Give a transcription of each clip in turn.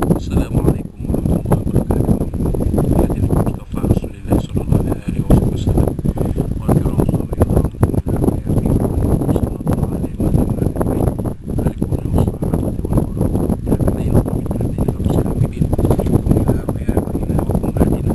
السلام عليكم ورحمة الله وبركاته. نبي المصطفى رسول الله صلى الله عليه وسلم والكرام الصغيرين صلى الله عليه وسلم الكون والصحابة والقرآن والتابعين والتابعين والسالمين إلى آبائنا وأمهاتنا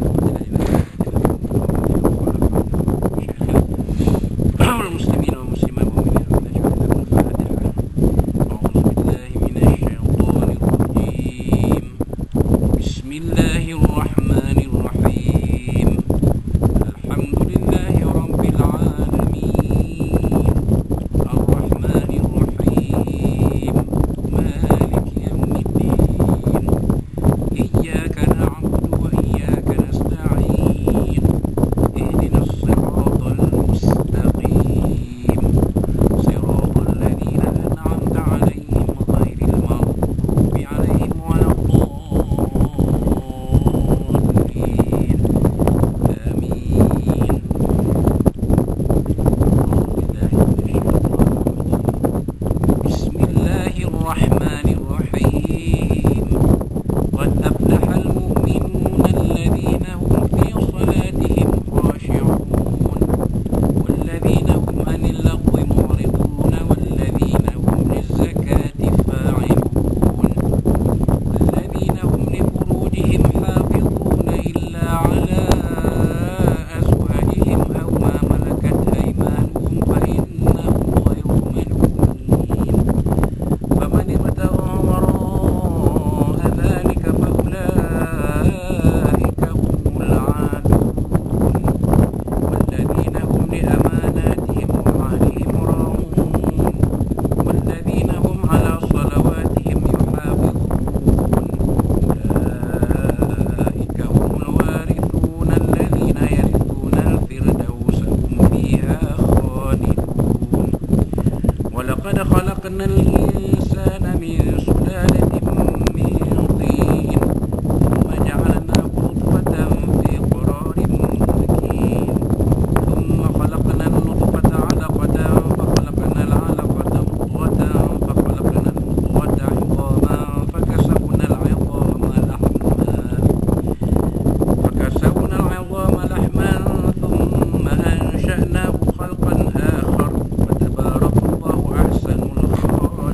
وشيخنا والمسلمين والمسلمات والمؤمنين والمؤمنات الفاتحة. أعوذ بالله من الشيطان الرجيم. بسم الله الرحمن الرحيم. الحمد لله رب العالمين الرحمن الرحيم مالك يوم الدين إياك نعبد وإياك نستعين اهدنا الصراط المستقيم صراط الذين أنعمت عليهم غير المغضوب عليهم ولا الضالين آمين. بسم الله الرحمن الرحيم. قد أفلح المؤمنون الذين هم في صلاتهم خاشعون والذين هم عن اللغو معرضون والذين هم للزكاة فاعلون والذين هم لفروجهم حافظون إلا على أزواجهم أو ما ملكت أيمانهم فإنهم غير ملومين. فمن ابتغى وراء ذلك فأولئك هم العادون والذين هم لأماناتهم وعهدهم راعون والذين هم على صلواتهم يحافظون. أولئك هم الوارثون الذين يرثون الفردوس هم فيها خالدون. ولقد خلقنا الإنسان من سلالة من طين ثم جعلناه نطفة في قرار مكين ثم خلقنا النطفة علقة فخلقنا العلقة مضغة فخلقنا المضغة عظاما فكسونا العظام لحما ثم أنشأناه خلقا آخر فتبارك الله أحسن الخالقين.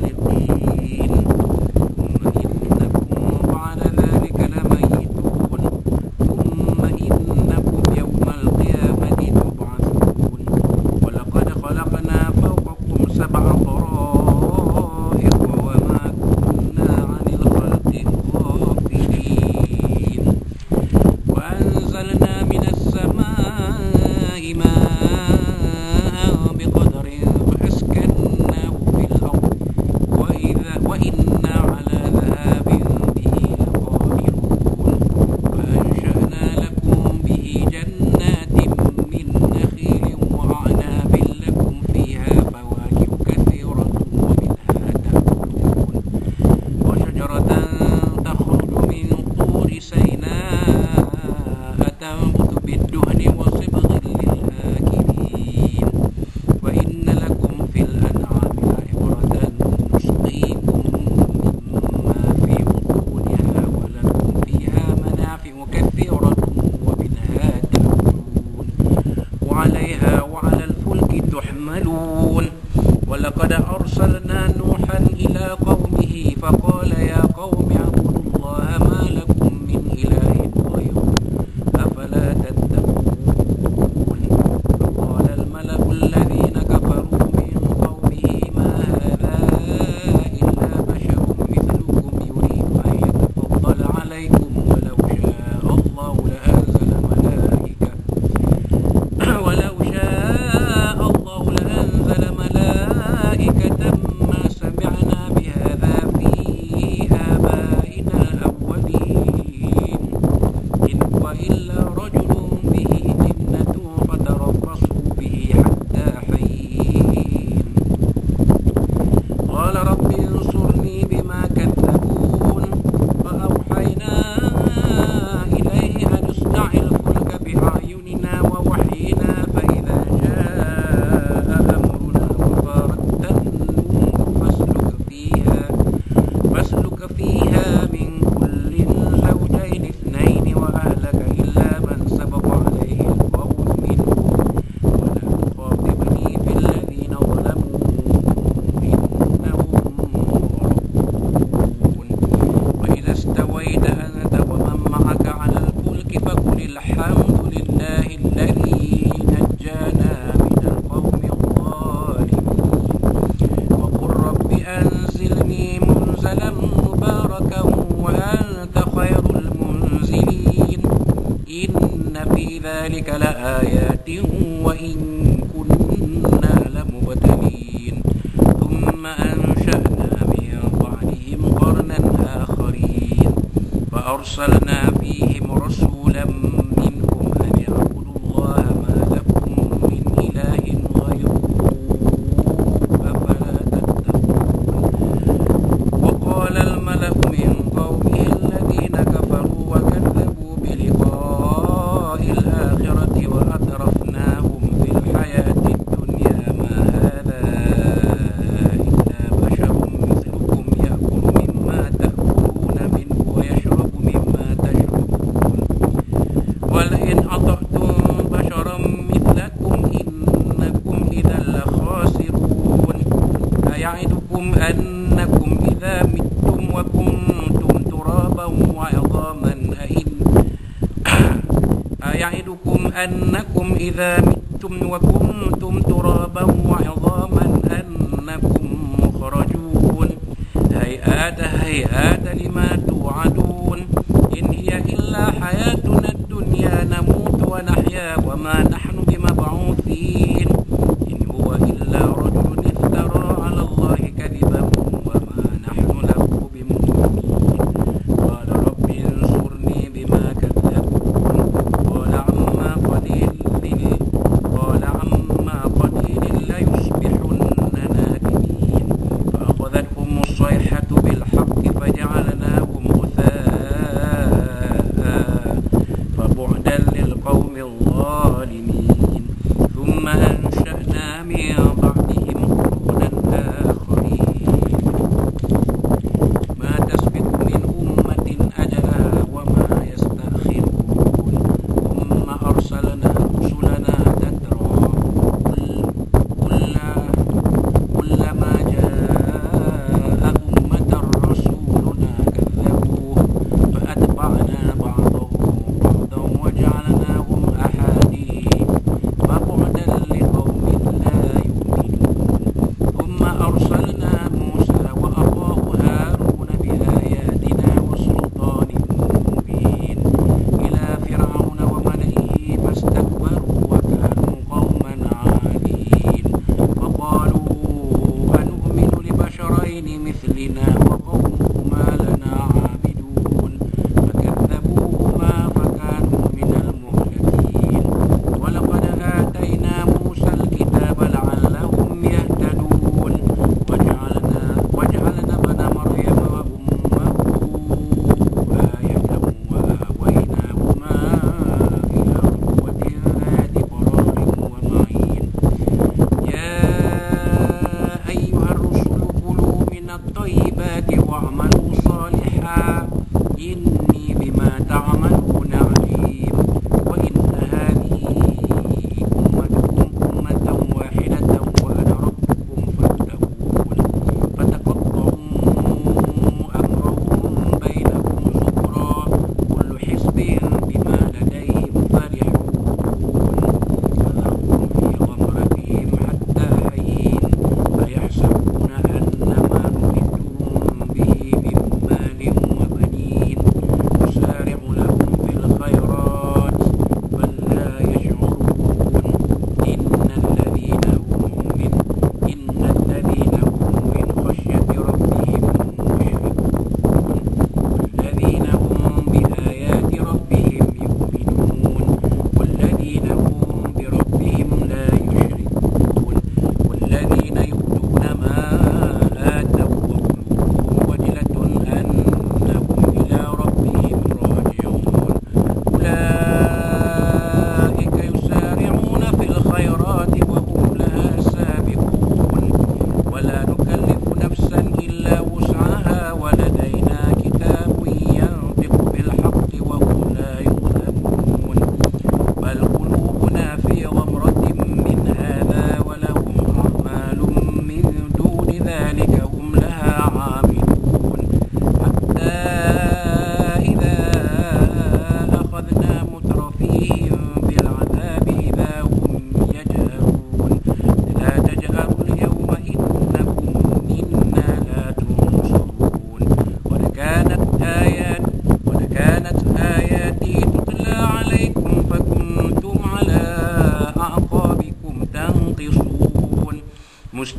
فإذا استويت أنت ومن معك على الفلك فقل الحمد لله الذي نجانا من القوم الظالمين وقل رب أنزلني منزلا مباركا وأنت خير المنزلين إن في ذلك لآيات وإن كنا لمبتلين ثم أنشأنا من بعدهم قرنا آخرين فأرسلنا فيهم رسولا منهم أن اعبدوا الله ما لكم من إله غيره أفلا تتقون وقال الملأ من قومه الذين كفروا وكذبوا بلقاء الآخرة وأترفناهم في الحياة الدنيا ما هذا إلا بشر مثلكم يأكل مما تأكلون منه ويشرب مما تشربون ولئن أطعتم بشرا مثلكم إنكم إذا لخاسرون أيعدكم أنكم إذا متم وكنتم ترابا وعظاما أيعدكم أنكم إذا متم وكنتم ترابا وعظاما أنكم مخرجون هيهات هيهات لما توعدون إن هي إلا حياتنا الدنيا نموت ونحيا وما نحن بمبعوثين إن هو إلا رجل افترى على الله كذبا وما نحن له بمؤمنين قال رب انصرني بما كذبون قال عما قليل ليصبحن نادمين فأخذتهم الصيحة بالحق فجعلناهم غثاء فبعدا للقوم الظالمين ثم أنشأنا من بعدهم قرونا آخرين ما تسبق من أمة أجلها وما يستأخرون ثم أرسلنا رسلنا تترى كلما جاء أمة رسولنا كذبوه فأتبعنا بعضهم بعضا وجعلناهم أحاديث فبعدا لقوم لا يؤمنون ثم أرسلنا موسى وأخاه هارون بآياتنا وسلطان مبين إلى فرعون وملئه فاستكبروا وكانوا قوما عالين فقالوا أنؤمن لبشرين مثلنا وقومهما لنا عابدون فكذبوهما فكانوا من المهلكين ولقد آتينا موسى الكتاب لعلهم يهتدون وجعلنا ابن مريم وأمه آية وآويناهما إلى ربوة ذات قرار ومعين يا أيها الرسل كلوا من الطيبات واعملوا صالحا إني بما تعملون عليم وإن هذه أمتكم أمة واحدة وأنا ربكم فاتقون فتقطعوا أمرهم بينهم زبرا كل حزب بما لديهم فرحون فذرهم في غمرتهم حتى حين فيحسبون أنما نمدهم به من مال وبنين نسارع لهم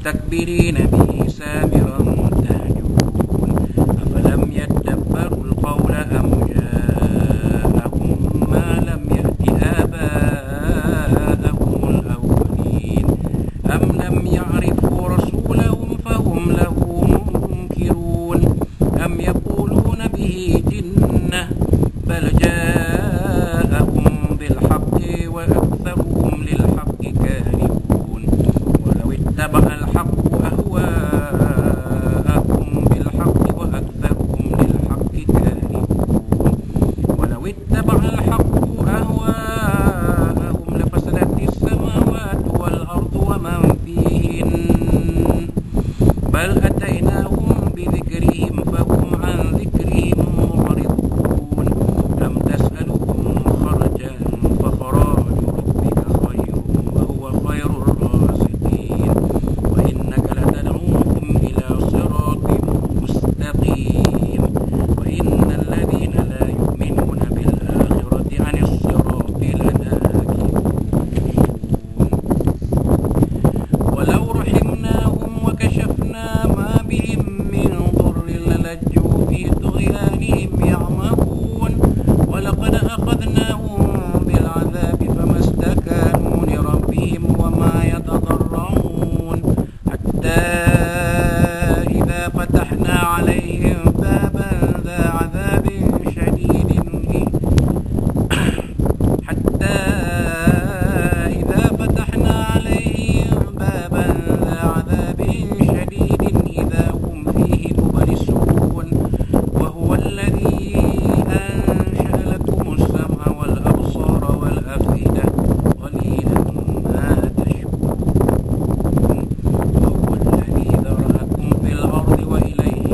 مستكبرين به سامرا تهجرون أفلم يدبروا القول أم جاءهم ما لم يأت آباءهم الأولين أم لم يعرفوا رسولهم فهم له منكرون أم يقولون به جنة بل جاءهم بالحق وأكثرهم للحق كارهون ولو اتبع الحق أهواءهم بالحق وأكثرهم للحق كارهون ولو اتبع الحق أهواءهم لفسدت السماوات والأرض ومن فيهن بل أتيناهم بذكرهم فهم عن ذكرهم معرضون أم تسألهم خرجا فخراج ربك خير وهو خير الرازقين وإنك لتدعوهم إلى صراط مستقيم وإن الذين لا يؤمنون بالآخرة عن الصراط لناكبون ولو رحمناهم وكشفنا ما بهم من ضر للجوا في طغيانهم يعمهون ولقد أخذناهم بالعذاب فما استكانوا لربهم وما يتضرعون حتى إذا فتحنا عليهم بابا ذا عذاب شديد حتى إذا فتحنا عليهم بابا ذا عذاب شديد إذا هم فيه مبلسون وهو الذي أنشأ لكم السمع والأبصار والأفئدة قليلا ما تشكرون وهو الذي ذرأكم في الأرض وإليه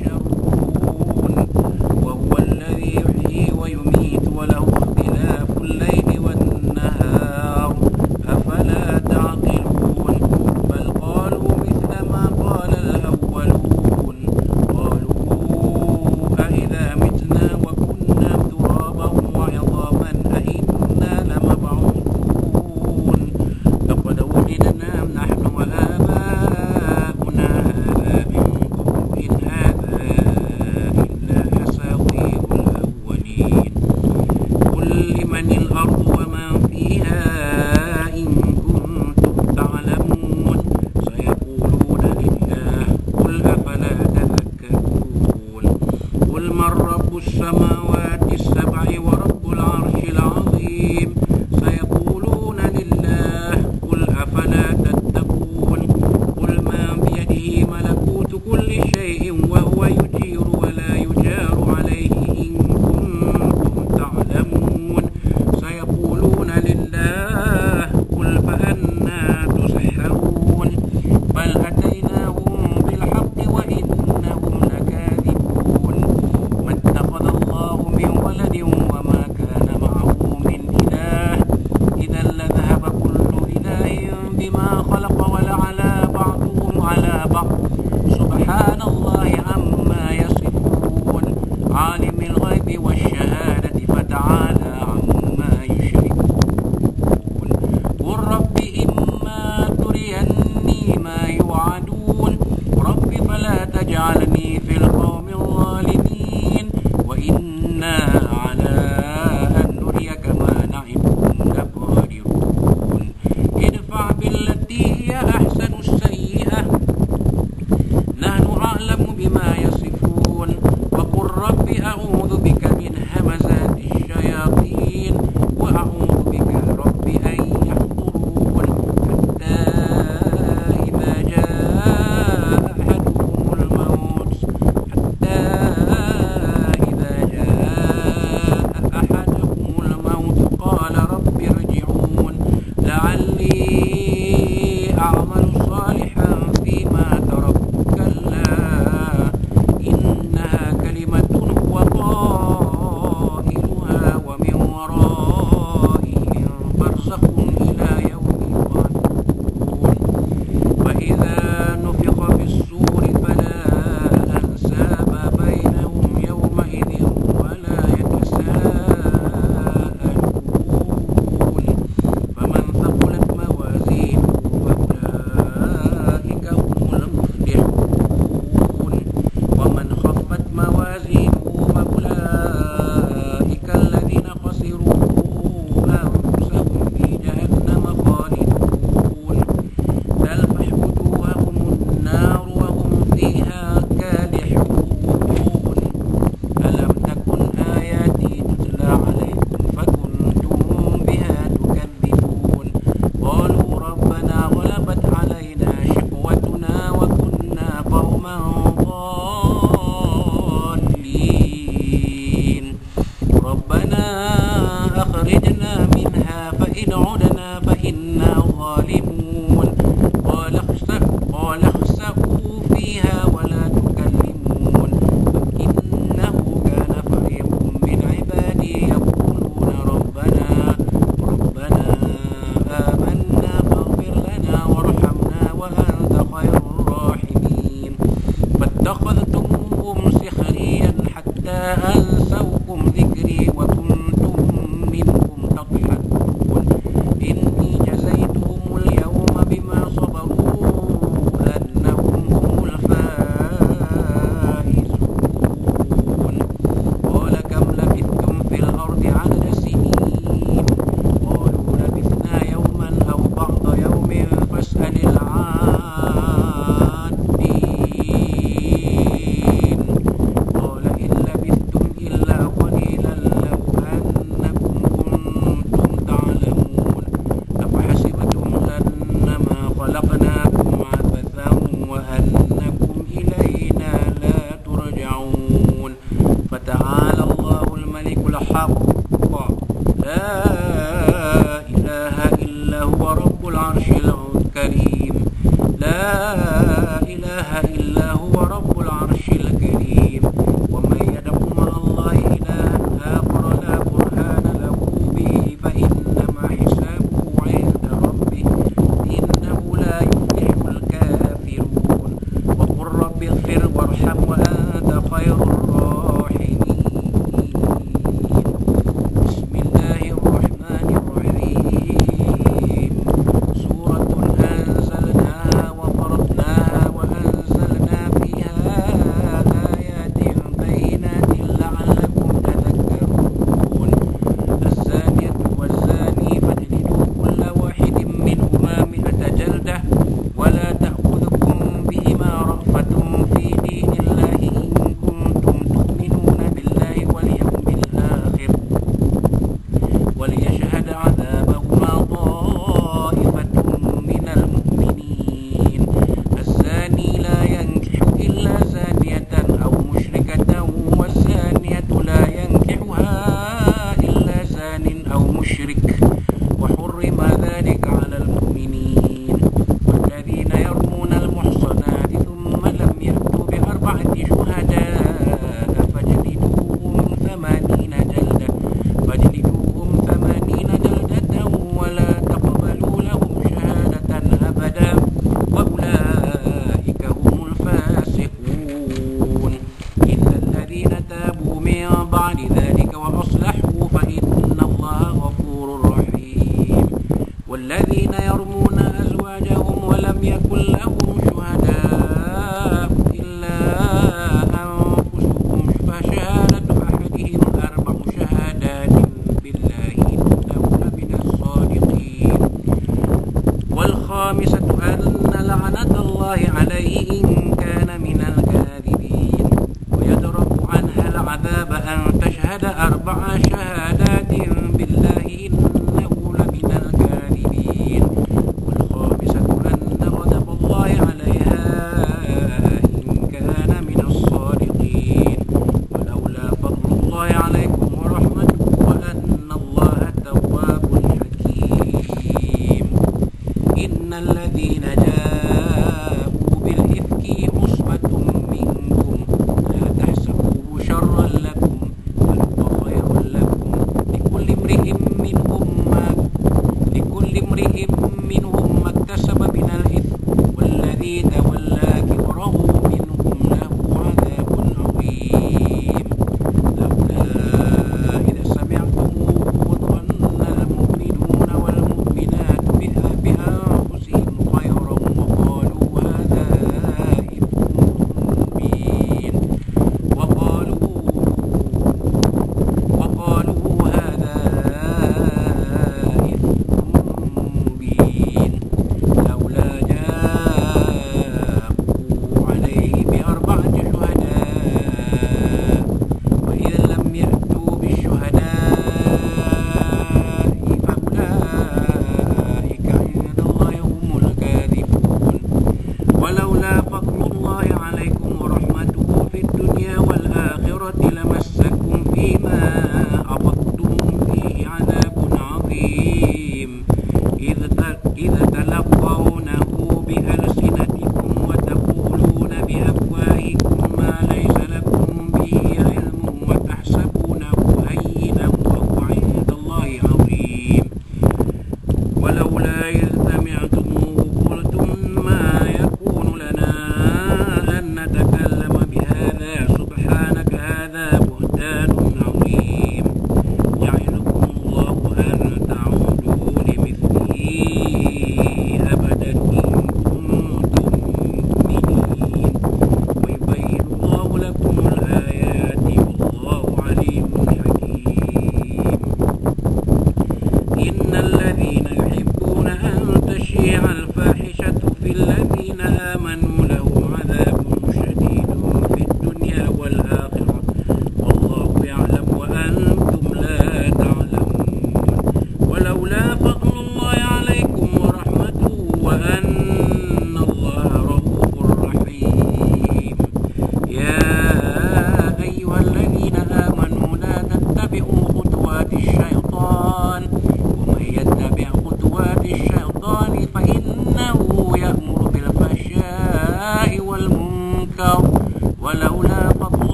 تحشرون وهو الذي يحيي ويميت وله اختلاف الليل والنهار أفلا تعقلون بل قالوا مثل ما قال الأولون قالوا أإذا متنا وكنا ترابا وعظاما أإنا لمبعوثون لقد وجدنا نحن وآباؤنا هذا من قبل إن هذا إلا أساطير الأولين قل لمن الأرض ومن فيها إن كنتم تعلمون سيقولون لله قل أفلا تذكرون قل من رب السماوات السبع ورب العرش العظيم سيقولون لله قل أفلا تتقون قل من بيده ملكوت كل شيء وهو يجير ولا يجار عليه إن كنتم تعلمون سيقولون لله قل فأنى تسحرون بل أتيناهم بالحق وإنهم لكاذبون ما اتخذ الله من ولد وما كان معه من إله إذا لذهب كل إله بما خلق ولعلى بعضهم على بعض سبحان الله عما يصفون عالم الغيب والشهادة فتعالى عما يشركون قل رب إما تريني ما يوعدون رب فلا تجعلني في القوم الظالمين وإنا على أن نريك ما نعدهم لقادرون ادفع بالتي هي أحسن السيئة نحن أعلم بما يصفون وقل رب أعوذ بك من همزات الشياطين الحق لا إله إلا هو رب العرش الكريم لا إله إلا هو رب العرش الكريم ومن يدع مع الله إلها آخر لا برهان له به فإنما حسابه عند ربه إنه لا يفلح الكافرون وقل رب اغفر وارحم وأنت خير الراحمين. بسم الله الرحمن الرحيم. سورة أنزلناها وفرضناها وأنزلنا فيها آيات بينات لعلكم تذكرون. الزانية والزاني فاجلدوا كل واحد منهما 100 جلدة ولا تأخذكم بهما رأفة في دين الله إن كنتم تؤمنون بالله واليوم الآخر وليشهد عذابهما طائفة من المؤمنين. الزاني لا ينكح إلا زانية أو مشركة والزانية لا ينكحها إلا زان أو مشرك وحرم ذلك على المؤمنين. والذين يرمون المحصنات ثم لم يأتوا ب4 شهداء فاجلدوهم 80 جلدة ولا تقبلوا لهم شهادة أبدا وأولئك هم الفاسقون إلا الذين تابوا من بعد ذلك وأصلحوا فإن الله غفور رحيم. والذين يرمون أزواجهم ولم يكن لهم شهداء إلا أنفسهم فشهادة أحدهم 4 شهادات بالله إنه لمن الصادقين. والخامسة أن لعنة الله عليه إن كان من الكاذبين ويدرأ عنها العذاب أن تشهد 4 شهادات بالله إنه لمن الكاذبين. والخامسة أن غضب الله عليها إن كان من الصادقين ولولا فضل الله عليكم ورحمته وأن الله تواب حكيم. إن الذين جاءوا بالإفك عصبة منكم لا تحسبوه شرا لكم بل هو خير لكم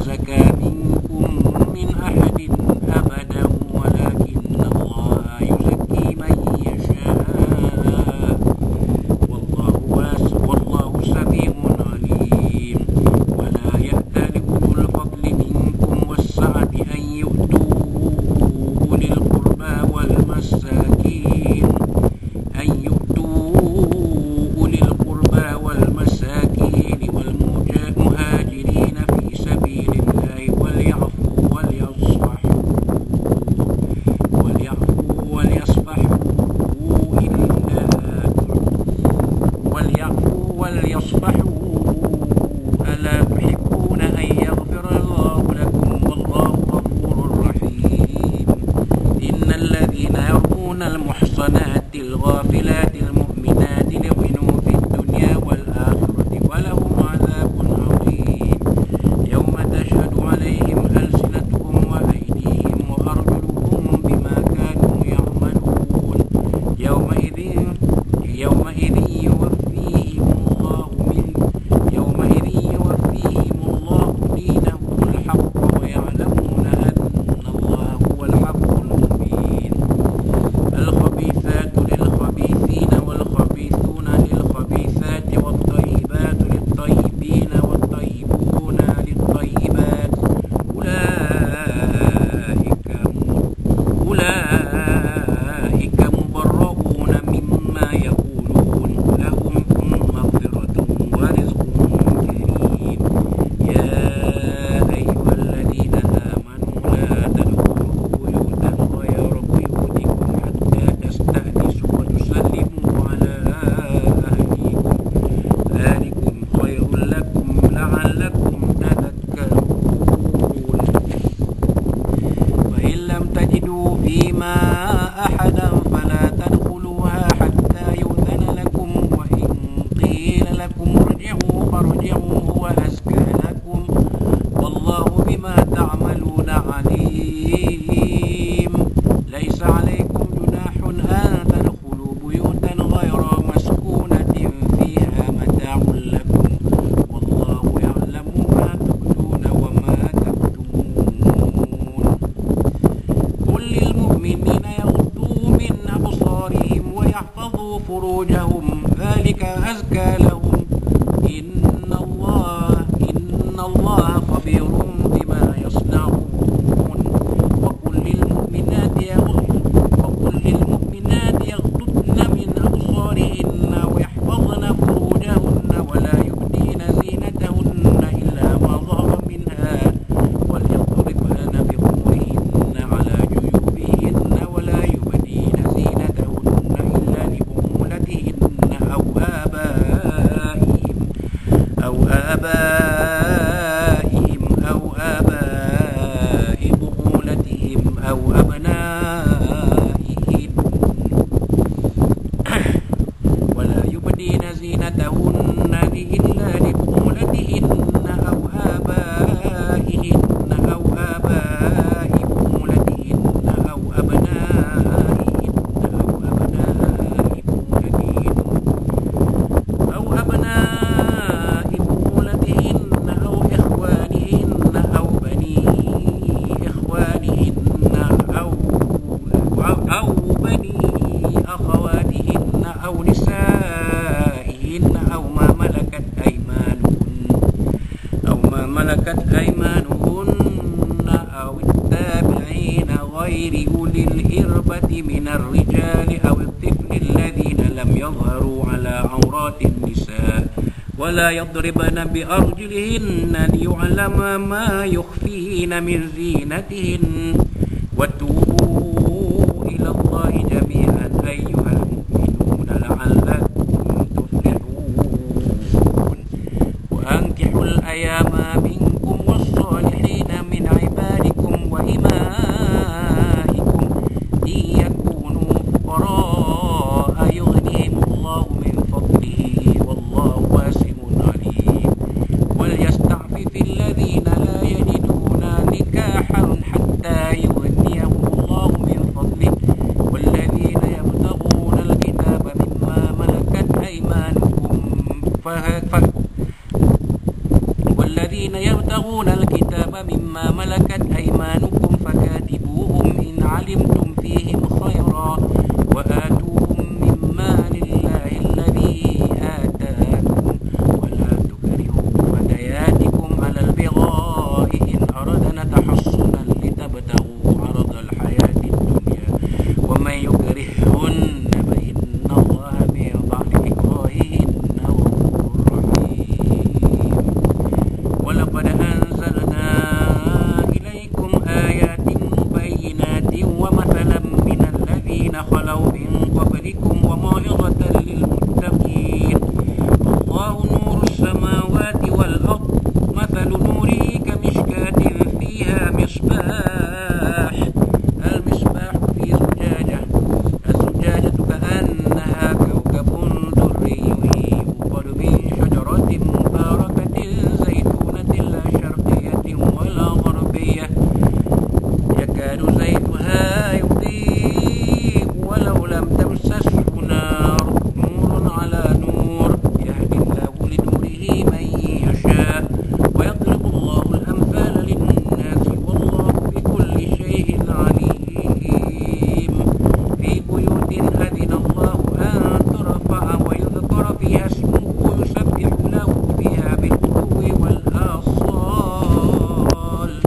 زكى منكم من أحد أبدا ولكن الله يزكي من يشاء والله سميع عليم. ولا يأتل أولو الفضل منكم والسعة أن يؤتوا أولي القربى والمساكين والمهاجرين في سبيل الله وليعفوا وليصفحوا ألا تحبون أن يغفر الله لكم والله غفور رحيم. إن الذين يرمون المحصنات الغافلات المؤمنات لعنوا في الدنيا والآخرة ولهم عذاب عظيم. يوم تشهد عليهم ألسنتهم وأيديهم وأرجلهم بما كانوا يعملون. يومئذ يوفيهم الله دينهم الحق ويعلمون أن الله هو الحق المبين. الخبيثات للخبيثين والخبيثون للخبيثات والطيبات للطيبين والطيبون للطيبات أولئك مبرؤون مما يقولون لهم مغفرة ورزق كريم. يا أيها الذين آمنوا لا تدخلوا بيوتا غير بيوتكم حتى تستأنسوا وتسلموا على أهلكم ذلكم خير لكم لعلكم تذكرون. وإن لم تجدوا فيما أحدا فلا تدخلوها حتى يؤذن لكم وإن قيل لكم ارجعوا فارجعوا هو أزكى لكم والله بما تعملون عليم. ليس عليكم جناح أن تدخلوا بيوتا غير مسكونة فيها متاع لكم والله يعلم ما تبدون وما تكتمون. قل للمؤمنين يغضوا من أبصارهم ويحفظوا فروجهم ذلك أزكى لهم إن الله خبير بما يصنعون. وقل للمؤمنات يغضضن من أبصارهن ويحفظن فروجهن ولا يبدين زينتهن إلا ما ظهر منها وليضربن بخمرهن على جيوبهن ولا يبدين زينتهن إلا لبعولتهن أو آبائهم أو آباء بعولتهم أو أبنائهم ولا يبدين زينتهن إلا لبعولتهن أو آبائهن أو آباء بعولتهن أو أبنائهن أو أبناء بعولتهن أو إخوانهن أو بني إخوانهن أو بني أخواتهن أو نسائهن أو ما ملكت أيمانهن أو التابعين غير أولي الإربة من الرجال أو الطفل الذين لم يظهروا على عورات النساء ولا يضربن بأرجلهن ليعلم ما يخفين من زينتهن. وتوبوا إلى الله جميعا أيها المؤمنون لعلكم تفلحون. وأنكحوا الأيام منكم والصالحين من عبادكم وإمائكم إن يكونوا فقراء يغنيهم الله من فضله والله واسع عليم. وليستعفف الذين لا يجدون نكاحا حتى يغنيهم الله من فضله والذين يبتغون الكتاب مما ملكت مما ملكت أيمانكم فكاتبوهم إن علمتم فيهم خيرا وآتوهم من مال الله الذي آتاكم ولا تكرهوا فتياتكم على البغاء إن أردنا تحصنا لتبتغوا عرض الحياة الدنيا ومن يكرههن فإن الله من بعد إكراههن غفور رحيم. ولقد أنزلنا إليكم آيات مبينات ومثلا من الذين خلوا من قبلكم وموعظة للمتقين. الله نور السماوات والأرض مثل نوره كمشكاة فيها مصباح المصباح في زجاجة الزجاجة كأنها كوكب دري يوقد من شجرة مباركة زيتونة لا شرقية ولا غربية يكاد زيتها يضيء ولو لم تمسسه نار نور على نور يهدي الله لنوره من يشاء ويضرب الله الأمثال للناس والله بكل شيء عليم. في بيوت أذن الله أن ترفع ويذكر فيها اسمه يسبح له فيها بالغدو والآصال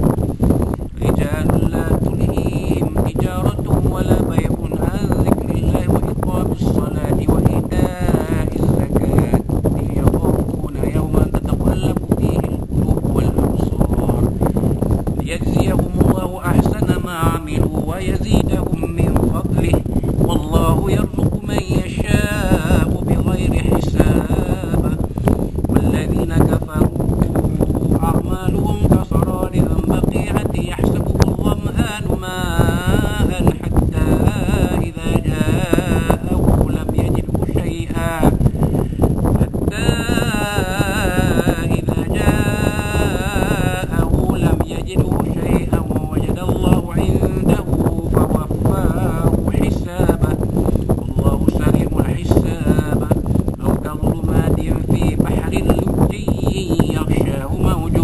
رجال لا تلهيهم تجارة ولا بيع عن ذكر الله وإقام الصلاة وإيتاء الزكاة يخافون يوما تتقلب فيه القلوب والأبصار ليجزيهم الله أحسن ما عملوا ويزيدهم من فضله والله يرزق من يشاء بغير حساب. والذين كفروا أعمالهم كسراب بقيعة يحسبه الظمآن ماء حتى إذا جاءه لم يجده شيئا ووجد الله عنده فوفاه حسابه والله سريع الحساب. أو كظلمات في بحر لجي يغشاه موج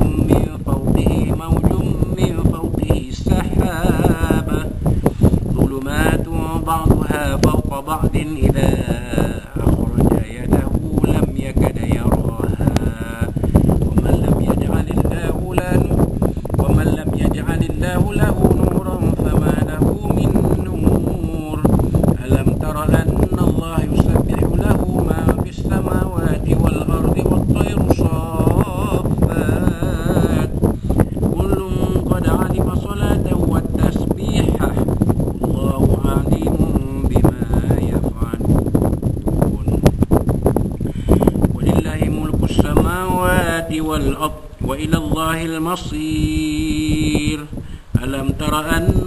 من فوقه سحاب ظلمات بعضها فوق بعض إذا أخرج يده لم يكد يراها ومن لم يجعل الله له نورا فما له من نور. ألم تر أن الله يسبح له ما في السماوات والأرض والطير صافات كل قد علم صلاته والتسبيحة والله عليم بما يفعلون. ولله ملك السماوات والأرض وإلى الله المصير. ألم تر أن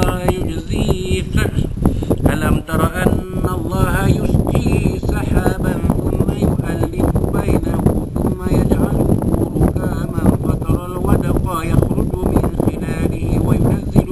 الله يسجي سحابا ثم يؤلف بينه ثم يجعله ركاما فترى الودق يخرج من خلاله وينزل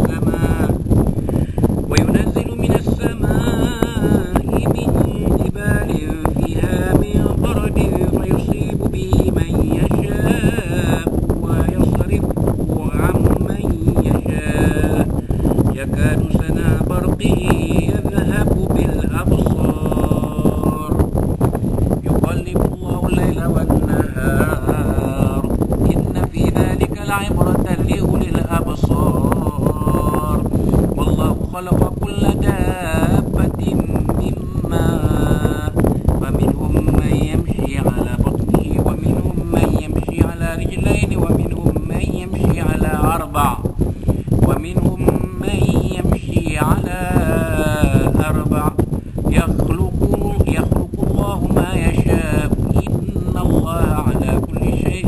من السماء من جبال فيها من برد فيصيب به من يشاء ويصرفه عن من يشاء يكاد سنا برقه يذهب بالأبصار يقلب الله الليل والنهار إن في ذلك لعبرة لأولي الأبصار. والله خلق كل دابة من ماء فمنهم من يمشي على بطنه ومنهم من يمشي على رجلين ومنهم من يمشي على أربع ومنهم من يمشي على أربع يخلق الله ما يشاء إن الله على كل شيء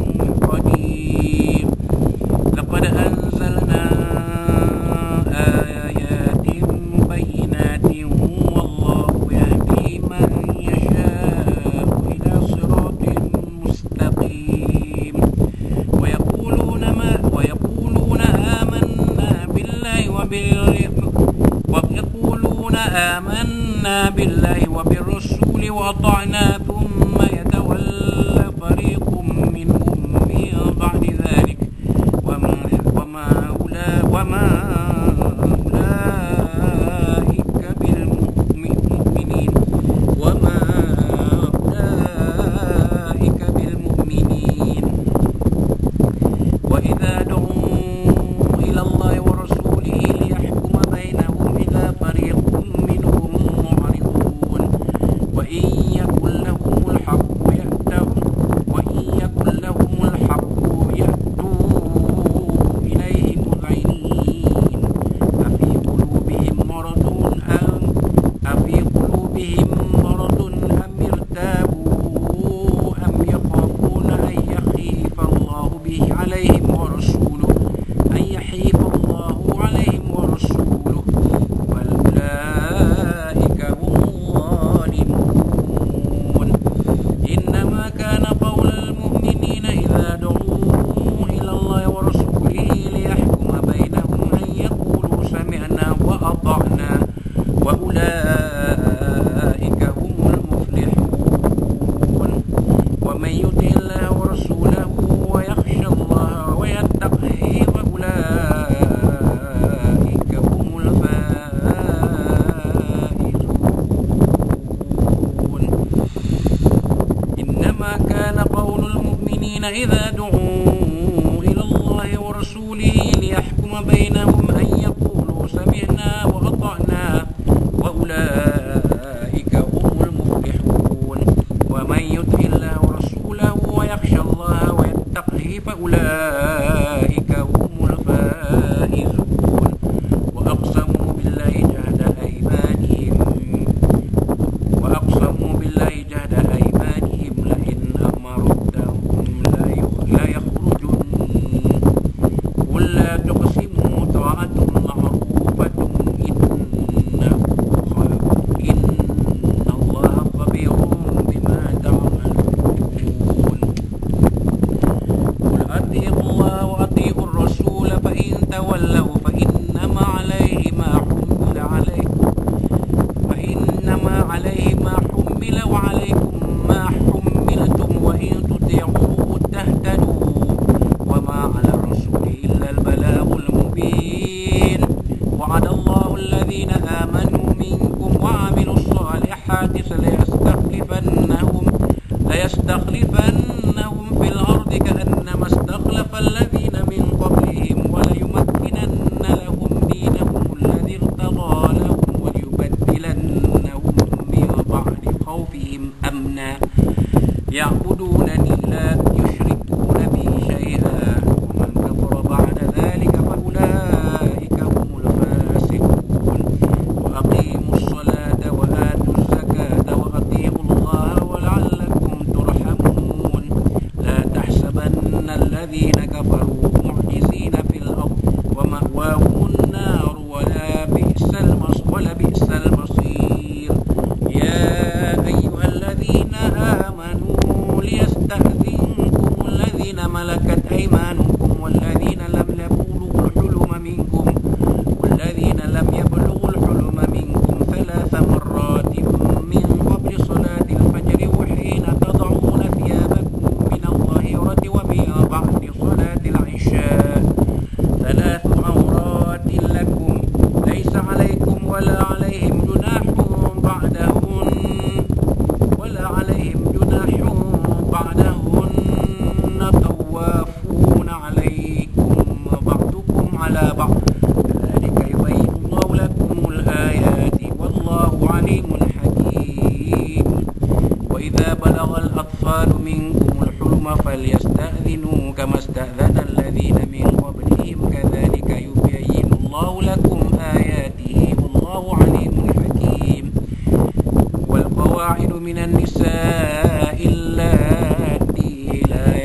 قدير. لقد أنزلنا آيات مبينات والله يهدي من يشاء إلى صراط مستقيم. ويقولون آمنا بالله وبالرسول وأطعنا ثم يتولى فريق منهم من بعد ذلك وما أولئك بالمؤمنين وما أولئك بالمؤمنين وإذا دعوا إلى الله ورسوله ليحكم بينهم إذا فريق منهم معرضون وإن يكن لهم الحق يأتوا إليه مذعنين أفي قلوبهم مرض أم ارتابوا أم يخافون أن يحيف الله عليهم ورسوله بل أولئك هم الظالمون إنما كان قول المؤمنين إذا دعوا إلى الله ورسوله ليحكم بينهم أن يقولوا سمعنا وأطعنا وأولئك هم المفلحون ومن يطع الله ورسوله ويخشى الله ويتقه فأولئك هم الفائزون إنما كان قول المؤمنين إذا دعوا إلى الله ورسوله ليحكم بينهم أن يقولوا سمعنا وأطعنا وأولئك هم المفلحون ومن يطع الله ورسوله ويخشى الله ويتقه فأولئك هم الفائزون وأقسموا بالله جهد أيمانهم لئن أمرتهم لا يخرجن قل لا تقسموا طاعة معروفة إن الله خبير بما تعملون قل أطيعوا الله وأطيعوا الرسول فإن تولوا فإنما عليه ما حمل وعليكم ما حملتم وإن تطيعوه تهتدوا وما على الرسول إلا البلاغ المبين وعد الله الذين آمنوا منكم وعملوا الصالحات ليستخلفنهم في الأرض كأنما استخلف الذين من قبلهم وليمكنن لهم دينهم الذي ارتضى لهم وليبدلنهم من بعد خوفهم أمنا يعبدونني لا يشركون بي شيئا ومن كفر بعد ذلك فأولئك هم الفاسقون وأقيموا الصلاة وآتوا الزكاة وأطيعوا الله ولعلكم ترحمون لا تحسبن الذين كفروا معجزين في الأرض ومأواهم النار ولبئس المصير يا أيها الذين آمنوا ليستأذنكم الذين ملكت أيمانكم والذين لم يبلغوا الحلم منكم 3 مرات من قبل صلاة الفجر وحين تضعون ثيابكم من الظهيرة ومن بعد صلاة العشاء 3 عورات لكم ليس عليكم ولا عليهم جناح بعدهن طوافون عليكم بعضكم على بعض كذلك يبين الله لكم الآيات والله عليم حكيم وإذا بلغ الأطفال منكم الحلم فليستأذنوا كما استأذن الذين من قبلهم كذلك يبين الله لكم آياته والله عليم حكيم والقواعد من النساء اللاتي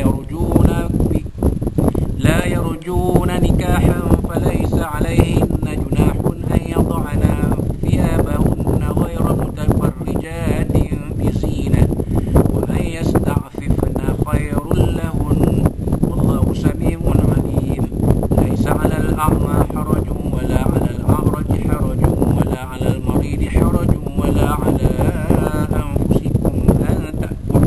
لا يرجون نكاحا فليس عليهن جناح أن يضعن ثيابهن غير متبرجات بزينة وأن يستعففن خير لهن والله سميع عليم ليس على الأعمى حرج ولا على الأعرج حرج ولا على المريض حرج ولا على أنفسكم أن تأكلوا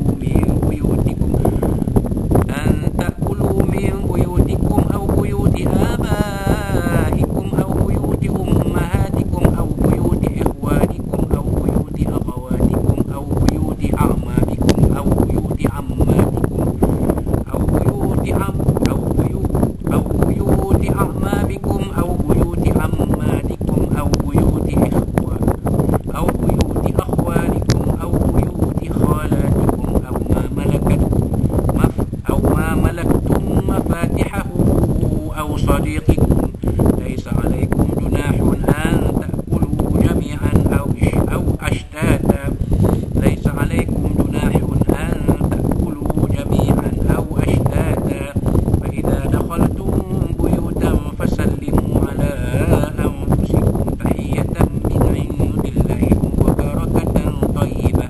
صديقكم ليس عليكم جناح أن تأكلوا جميعا أو أشتاتا ليس عليكم جناح أن تأكلوا جميعا أو أشتاتا فإذا دخلتم بيوتا فسلموا على أنفسكم تحية من عند الله مباركة طيبة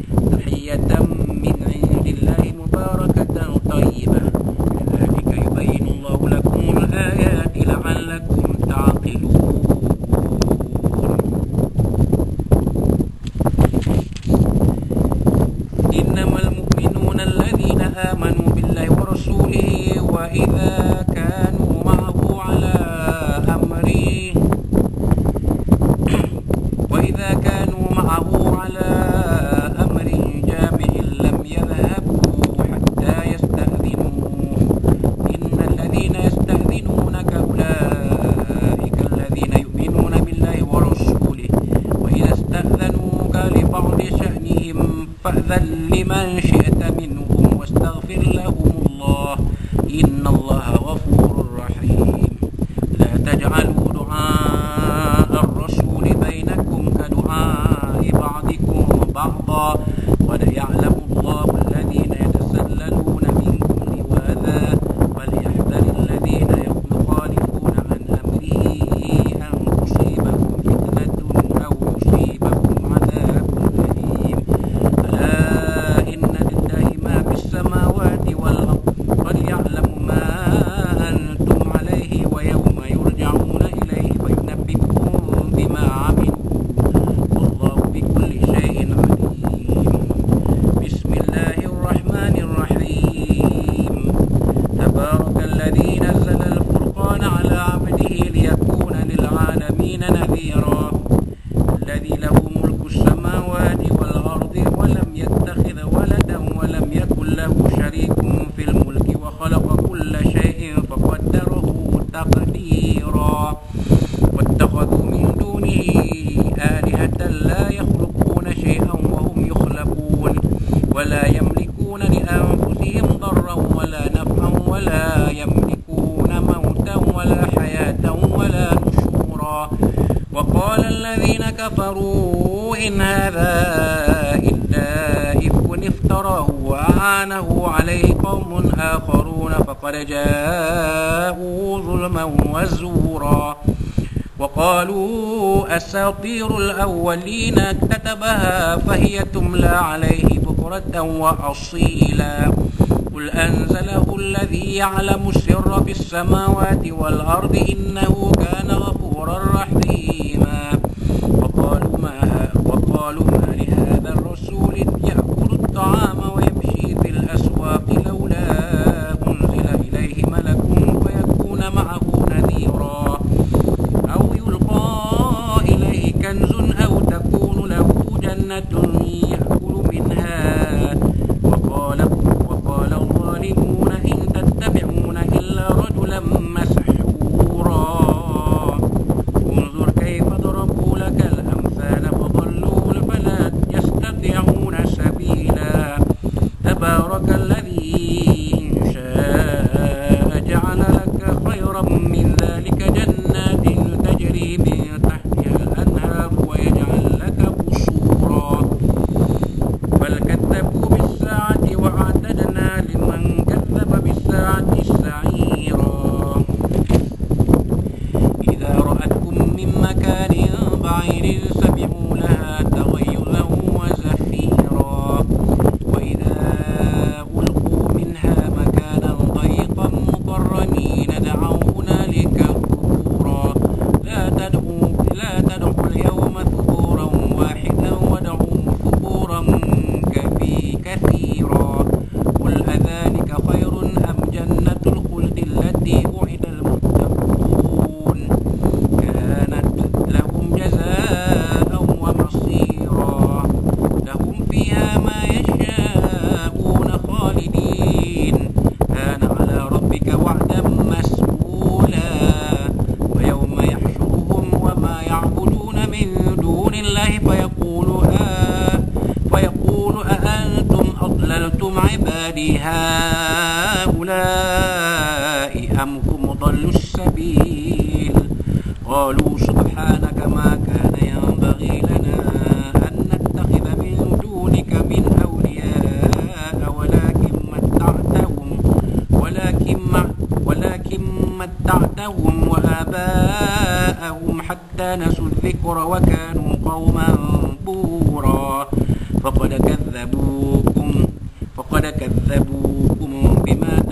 كذلك يبين الله لكم الآيات لعلكم تعقلون. إنما المؤمنون الذين آمنوا بالله ورسوله وإذا كانوا معه على أمر جامع لم يذهبوا حتى يستأذنوه إن الذين يستأذنونك أولئك الذين يؤمنون بالله ورسوله وإذا استأذنوك لبعض شأنهم فأذن لمن شئت منهم واستغفر لهم الله إن الله غفور رحيم. لا تجعلوا دعاء الرسول بينكم كدعاء بعضكم بعضا قد يعلم الله الذين يتسللون منكم لواذا وليحذر الذين يخالفون عن أمره أن تصيبكم فتنة أو يصيبكم عذاب أليم. ألا إن لله ما في السماوات والأرض قد يعلم ما أنتم عليه ويوم يرجعون إليه فينبئكم بما عملوا والله بكل شيء عليم. بسم الله الرحمن الرحيم. تبارك الذي نزل الفرقان على عبده ليكون للعالمين نذيرا الذي له ملك السماوات والأرض ولم يتخذ ولدا ولم يكن له شريك في الملك وخلق كل شيء فقدره تقديرا واتخذوا من دونه آلهة لا يخلقون شيئا وهم يخلقون ولا يملكون لأنفسهم ضرا ولا نفعا ولا يملكون موتا ولا حياة ولا نشورا. وقال الذين كفروا إن هذا إلا إفك افتراه وأعانه عليه قوم آخرون فقد جاءوا ظلما وزورا. وقالوا أساطير الأولين اكتتبها فهي تملى عليه بكرة وأصيلا. قل أنزله الذي يعلم السر في السماوات والأرض إنه كان غفورا رحيما. وقالوا ما لهذا الرسول يأكل الطعام ويمشي في الأسواق لولا أنزل إليه ملك فيكون معه نذيرا أو يلقى إليه كنز أو تكون له جنة يأكل منها. وقال الظالمون إن تتبعون إلا رجلا مسحورا. انظر كيف ضربوا لك الأمثال فضلوا فلا يستطيعون سبيلا. تبارك الذي إن شاء جعل لك خيرا من ذلك جنات تجري من تحتها الأنهار ويجعل لك قصورا. بل كذبوا بالساعة وأعتدنا لمن كذب بالساعة سعيرا. إذا رأتكم من مكان بعيد سمعوا لها تغيظا وزفيرا. وإذا ألقوا منها مكانا ضيقا مقرنين دعوا هنالك ثبورا. لا تدعوا اليوم ثبورا واحدا ودعوا ثبورا كثيرا. قل أذلك خير أم جنة الخلد التي وعد المتقون كانت لهم جزاء ومصيرا. لهم فيها ما يشاءون خالدين كان على ربك وعدا مسئولا. ويوم يحشرهم وما يعبدون من دون الله فيقول أأنتم أضللتم عبادي هؤلاء أم هم هم ضلوا السبيل قالوا سبحانك ما كان ينبغي لنا أن نتخذ من دونك من أولياء ولكن متعتهم وآباءهم حتى نسوا الذكر وكانوا قوما بورا فقد كذبوكم بما